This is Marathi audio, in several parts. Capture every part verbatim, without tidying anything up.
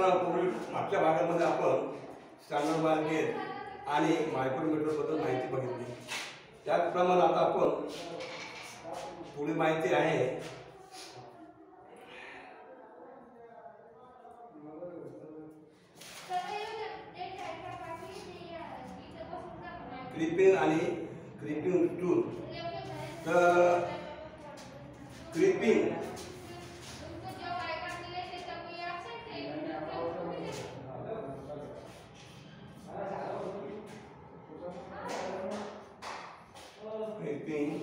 पूर्वी मागच्या भागामध्ये आपण स्टँडर्ड वायर गेज आणि मायक्रोमीटरबद्दल माहिती बघितली. त्याचप्रमाणे आता आपण पुढे माहिती आहे क्रिपिंग आणि क्रिपिंग टूल. तर क्रिपिंग क्रिपिंग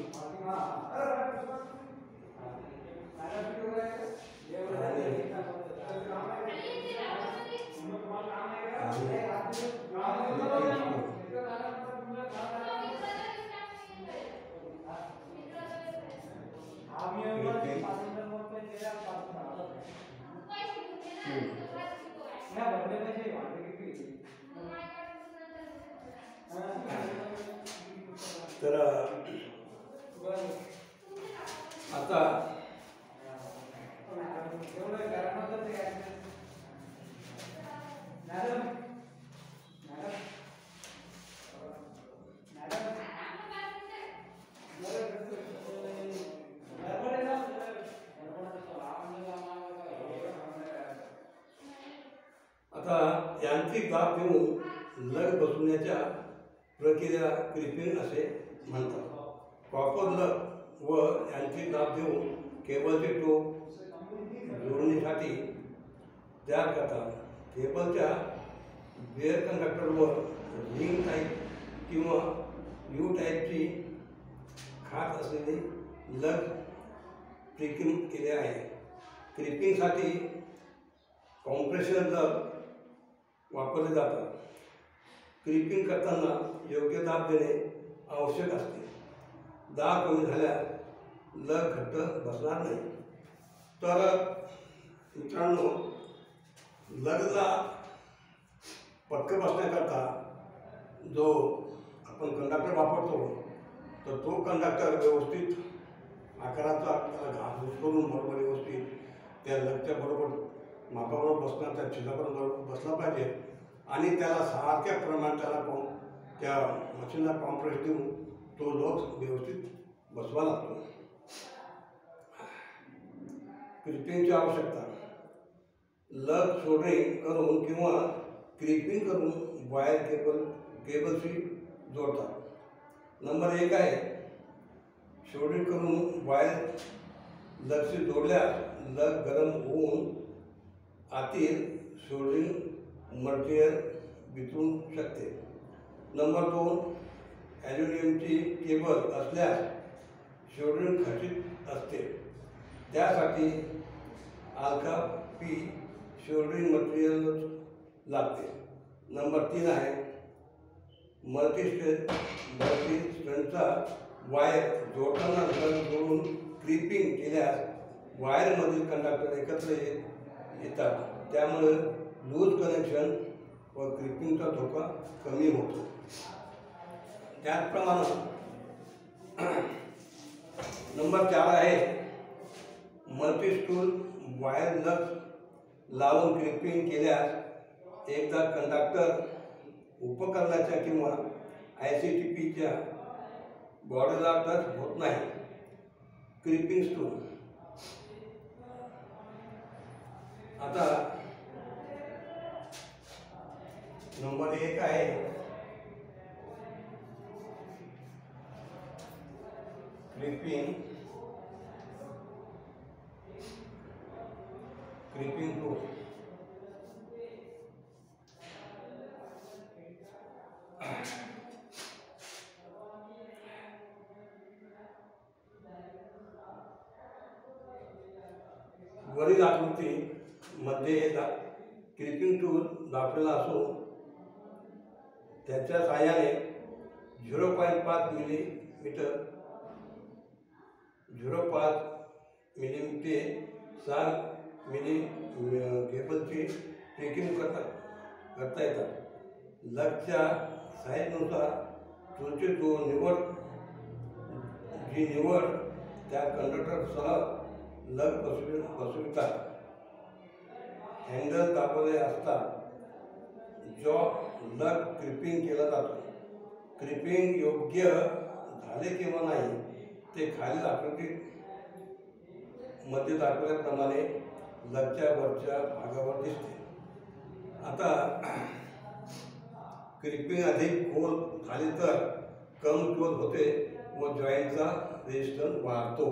तर आता आता यांत्रिक दाब देऊन लग बसवण्याच्या प्रक्रिया क्रिपिंग असे म्हणतात. कॉपर लग व यांत्रिक दाब देऊन केबलचे टोक जोडणीसाठी तयार करतात. केबलच्या बेअर कंडक्टरवर रिंग टाईप किंवा यू टाईपची खाच असलेली लग क्रिपिंग केले आहे. क्रिपिंगसाठी कॉम्प्रेशर लग वापरले जातात. क्रिपिंग करताना योग्य दाब देणे आवश्यक असते. दाब कमी झाल्यास लग घट्ट बसणार नाही. तर मित्रांनो, लगला पटकन बसण्याकरता जो आपण कंडक्टर वापरतो तर तो कंडक्टर व्यवस्थित आकाराचा घास करून बरोबर व्यवस्थित त्या लगच्या बरोबर मापाबरोबर बसणार, त्या छिद्राबरोबर बसला पाहिजे आणि त्याला सारख्या प्रमाणात त्याला कॉम त्या मशीनला कॉम्प्रेस देऊन तो लग व्यवस्थित बसवा लागतो. क्रिपिंगची आवश्यकता. लग सोल्डरिंग करून किंवा क्रिपिंग करून वायर केबल केबलशी जोडतात. नंबर एक आहे सोल्डरिंग करून वायर लगशी जोडल्यास लग गरम होऊन आतील सोल्डरिंग मटेरियल वितळू शकते. नंबर दोन ॲल्युमिनियमची केबल असल्यास सोल्डरिंग खचित असते. त्यासाठी अल्फा पी सोल्डरिंग मटेरियल लागते. नंबर तीन आहे मल्टीस्टेज मल्टीस्टनचा वायर जोडताना लग जोडून क्रिपिंग केल्यास वायरमधील कंडक्टर एकत्र येत येतात. त्यामुळे लूज कनेक्शन व क्रिपिंगचा धोका कमी होतो. त्याचप्रमाणे नंबर चार आहे मल्टीस्टूल वायर लग लावून क्रिपिंग केल्यास एकदा कंडक्टर उपकरणाच्या किंवा आय सी टी पीच्या बॉडीला टच होत नाही. Creeping stool. आता नंबर एक आहे क्रिपिंग क्रिपिंग टूल. वरील आकृती मध्ये क्रिपिंग टूल दाखवलेला असून त्याच्या साहाय्याने झिरो पॉईंट पाच मिलीमीटर झिरो पाच मिलीमीटर सहा मिली केबलची ट्रेकिंग करता करता येतात. लगच्या साईजनुसार तुमची तो निवड जी निवड त्या कंडक्टरसह लग बसवी बसवितात. हँडल दाबले असता जॉ लग क्रिपिंग केला जातो. क्रिपिंग योग्य झाले किंवा नाही ते खालील आकृतीत मध्ये दाखवल्याप्रमाणे लगच्या वरच्या भागावर दिसते. आता क्रिपिंग अधिक खोल झाली तर कमजोर होते व जॉईंटचा रेजिस्टन्स वाढतो.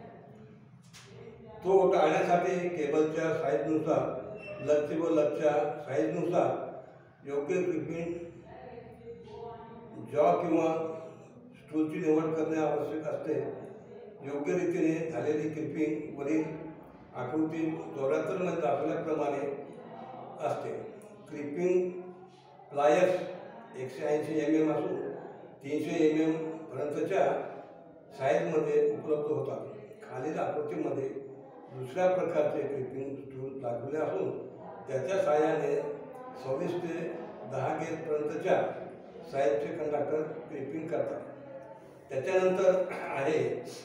तो टाळण्यासाठी केबलच्या साईजनुसार लगची व लगच्या साईजनुसार योग्य क्रिपिंग जॉ किंवा स्टूलची निवड करणे आवश्यक असते. योग्य रीतीने झालेली क्रिपिंग वरील आकृती चौऱ्याहत्तरमध्ये दाखवल्याप्रमाणे असते. क्रिपिंग प्लायर्स एकशे ऐंशी एम एम असून तीनशे एम एम पर्यंतच्या साईजमध्ये उपलब्ध होतात. खालील आकृतीमध्ये दुसऱ्या प्रकारचे क्रिपिंग स्टूल दाखवले असून त्याच्या सहाय्याने सव्वीस ते दहा गेजपर्यंतच्या साईजचे कंडक्टर क्रिपिंग करतात. त्याच्यानंतर आहे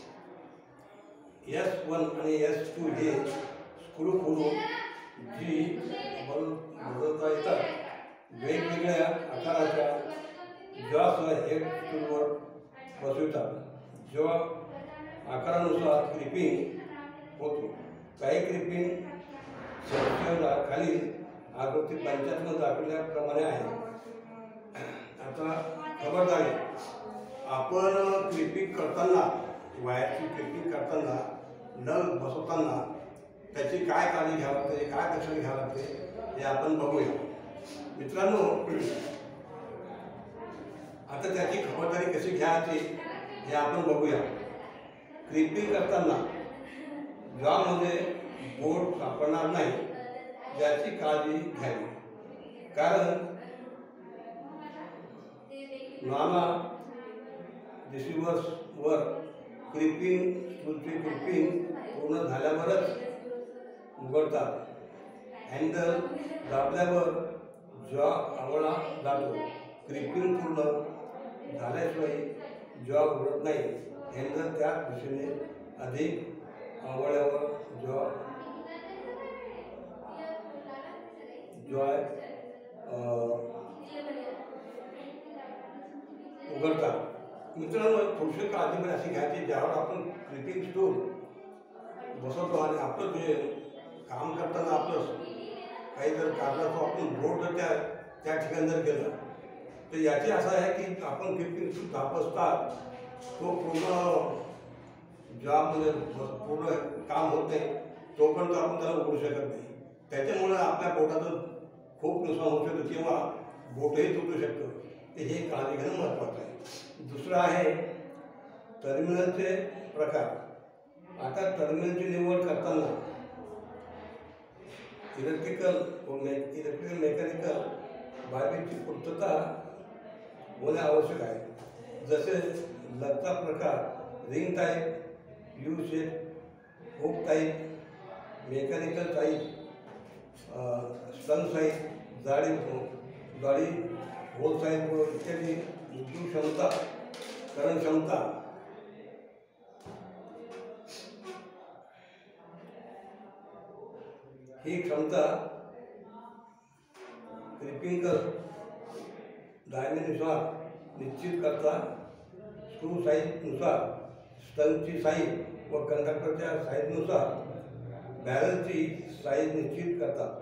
एस वन आणि एस टू हे स्क्रू खोलून जी बल बदलता येतात. वेगवेगळ्या आकाराच्या जॉसला हेड स्क्रूवर बसवितात. जो आकारानुसार क्रिपिंग होतो. काही क्रिपिंग सेक्शनला खाली आकृती पंचायतमध्ये दाखवल्याप्रमाणे आहे. आता खबरदारी, आपण क्रिपिंग करताना वायरची क्रिपिंग करताना नळ बसवताना त्याची काय काळजी घ्यावी लागते, काय दक्षता घ्यावी लागते हे आपण बघूया. मित्रांनो, आता त्याची खबरदारी कशी घ्यायची हे आपण बघूया. क्रिपिंग करताना ज्यामध्ये बोट सापडणार नाही याची काळजी घ्यावी. कारण नाना रिसिव्हर्सवर क्रिपिंग स्टूलची क्रिपिंग पूर्ण झाल्यावरच उघडतात. हँडल दाबल्यावर जॉ आवळा जातो. क्रिपिंग पूर्ण झाल्याशिवाय जॉ उघडत नाही. हँडल त्या दिशेने अधिक आवळ्यावर जॉ जॉय उघडतात. मित्रांनो, थोडीशी काळजी पण अशी घ्यायची, ज्यावर आपण क्रिपिंग स्टूल बसवतो आणि आपलं जे काम करताना आपलं काही जर कारणास्तव आपण बोट जर त्या त्या ठिकाणी जर गेलं तर याची असं आहे की आपण क्रिपिंग स्टूल दाबसतात तो पूर्ण जॉबमध्ये पूर्ण काम होत नाही तोपर्यंत आपण त्याला उघडू शकत नाही. त्याच्यामुळे आपल्या बोटाचं खूप नुकसान होऊ शकतं किंवा बोटही तुटू शकतं. ते हे काळजी घेणं महत्त्वाचं आहे. दुसरं आहे टर्मिनलचे प्रकार. आता टर्मिनलची निवड करताना इलेक्ट्रिकल व मे इलेक्ट्रिकल मेकॅनिकल बाबीची पूर्तता होणे आवश्यक आहे. जसे लगचा प्रकार ring type, U shape, hook type, mechanical type, स्टन साईज, जाडी जाडी होल साईज व इत्यादी. विद्युत क्षमता, करण क्षमता, ही क्षमता क्रिपिंग डायमेनुसार निश्चित करता. स्क्रू साईजनुसार स्टनची साईज व कंडक्टरच्या साईजनुसार बॅरलची साईज निश्चित करतात.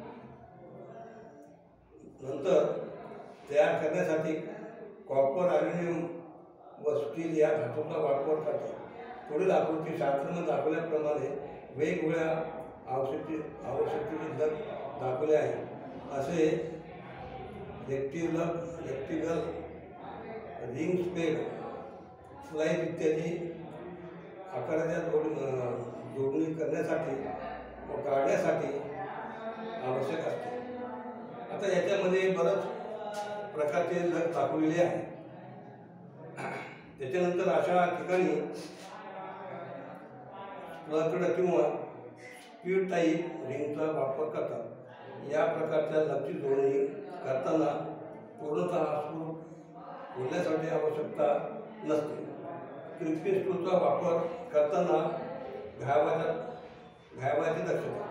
नंतर तयार करण्यासाठी कॉपर, ॲल्युमिनियम व स्टील या धातूचा वापर करतात. पुढील आकृती शास्त्राने दाखवल्याप्रमाणे वेगवेगळ्या आवश्यक आवश्यकतेचे लग दाखवले आहे. असे रेक्टिलग रेक्टिगल रिंग स्पेड स्लाईड इत्यादी आकाराच्या जोड जोडणी करण्यासाठी व काढण्यासाठी आवश्यक असते. आता याच्यामध्ये बरंच प्रकारचे लग दाखवलेले आहे. त्याच्यानंतर अशा ठिकाणी प्लगड किंवा स्पीड टाईप रिंगचा वापर करतात. या प्रकारच्या लगची जोडणी करताना पूर्णतः स्क्रू खोलण्यासाठी आवश्यकता नसते. क्रिपिंग स्क्रूचा वापर करताना घावाच्या घावाची दक्षता.